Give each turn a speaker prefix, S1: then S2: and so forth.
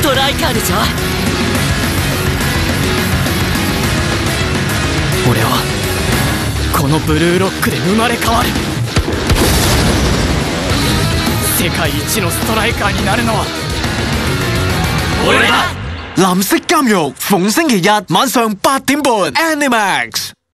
S1: トライカーでしょ。俺はこのブルーロックで生まれ変わる。世界一のストライカーになるのは俺だ。
S2: 藍色監獄逢星期日晚上8點半 Animax。